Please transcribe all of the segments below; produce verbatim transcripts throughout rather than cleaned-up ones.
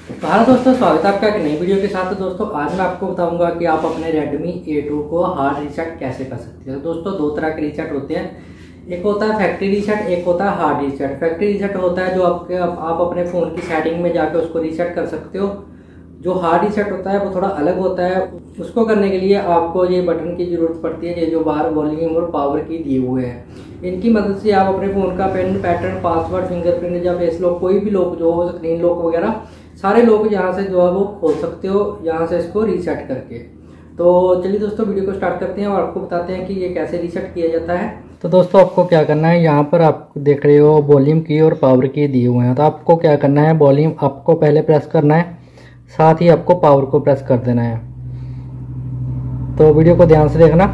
तो हेलो दोस्तों, स्वागत है आपका एक नई वीडियो के साथ। तो दोस्तों आज मैं आपको बताऊंगा कि आप अपने Redmi ए टू को हार्ड रीसेट कैसे कर सकते हैं। तो दोस्तों दो तरह के रीसेट होते हैं, एक होता है फैक्ट्री रीसेट, एक होता है हार्ड रीसेट। फैक्ट्री रीसेट होता है जो आपके आप अपने फ़ोन की सेटिंग में जाकर उसको रीसेट कर सकते हो। जो हार्ड रीसेट होता है वो थोड़ा अलग होता है। उसको करने के लिए आपको ये बटन की ज़रूरत पड़ती है, ये जो बाहर वॉल्यूम और पावर की दिए हुए हैं। इनकी मदद से आप अपने फ़ोन का पिन, पैटर्न, पासवर्ड, फिंगरप्रिंट या फेस लॉक, कोई भी लॉक जो हो, स्क्रीन लॉक वगैरह सारे लॉक यहाँ से जो है वो खोल सकते हो, यहाँ से इसको रीसेट करके। तो चलिए दोस्तों वीडियो को स्टार्ट करते हैं और आपको बताते हैं कि ये कैसे रीसेट किया जाता है। तो दोस्तों आपको क्या करना है, यहाँ पर आप देख रहे हो वॉल्यूम की और पावर की दिए हुए हैं। तो आपको क्या करना है, वॉल्यूम आपको पहले प्रेस करना है, साथ ही आपको पावर को प्रेस कर देना है। तो वीडियो को ध्यान से देखना।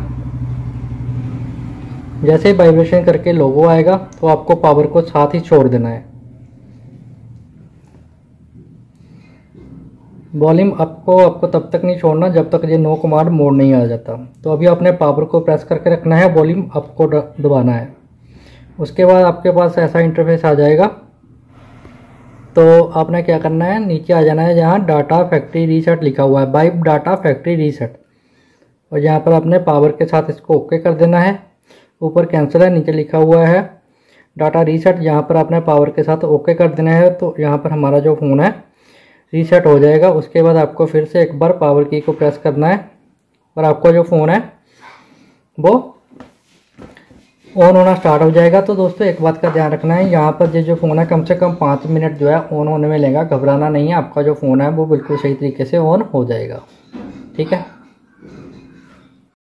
जैसे ही वाइब्रेशन करके लोगो आएगा तो आपको पावर को साथ ही छोड़ देना है। वॉल्यूम आपको आपको तब तक नहीं छोड़ना जब तक ये नो कमांड मोड नहीं आ जाता। तो अभी आपने पावर को प्रेस करके रखना है, वॉल्यूम आपको दबाना है। उसके बाद आपके पास ऐसा इंटरफेस आ जाएगा। तो आपने क्या करना है, नीचे आ जाना है जहाँ डाटा फैक्ट्री रीसेट लिखा हुआ है, वाइप डाटा फैक्ट्री रीसेट। और यहाँ पर आपने पावर के साथ इसको ओके कर देना है। ऊपर कैंसिल है, नीचे लिखा हुआ है डाटा रीसेट, यहाँ पर आपने पावर के साथ ओके कर देना है। तो यहाँ पर हमारा जो फ़ोन है रीसेट हो जाएगा। उसके बाद आपको फिर से एक बार पावर की को प्रेस करना है और आपका जो फ़ोन है वो ऑन होना स्टार्ट हो जाएगा। तो दोस्तों एक बात का ध्यान रखना है, यहाँ पर ये जो फ़ोन है कम से कम पाँच मिनट जो है ऑन होने में लेगा। घबराना नहीं है, आपका जो फ़ोन है वो बिल्कुल सही तरीके से ऑन हो जाएगा। ठीक है।